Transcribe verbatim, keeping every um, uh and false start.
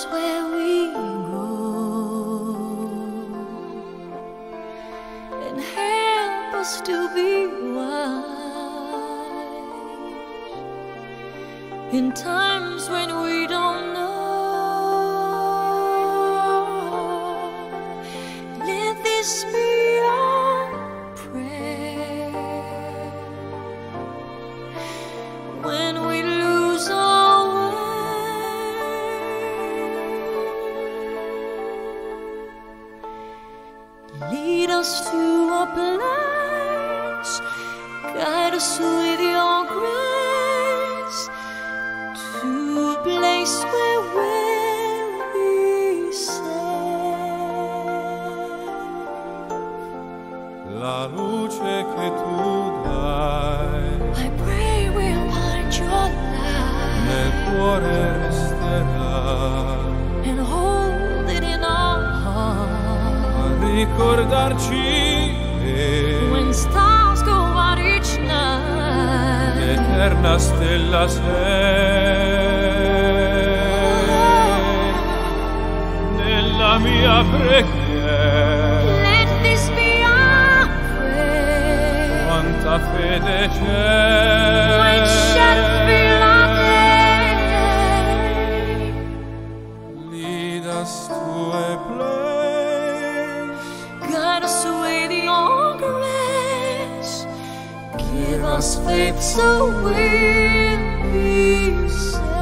place where we go, and help us to be wise in times when we don't know. Let this be our prayer when we lose our way. Lead us to a place, guide us with your grace, to a place where we'll be safe. La luce che tu dai I pray we'll find your nel light cuore resterà, and hold it in our heart. a ricordarci che When stars go out each night, l'eterna stella sei nella mia preghiera. let this be our prayer. Quanta fede c'è, When shadows fill our day, lead us to a place, guide us with your grace. Give us faith so we'll be saved.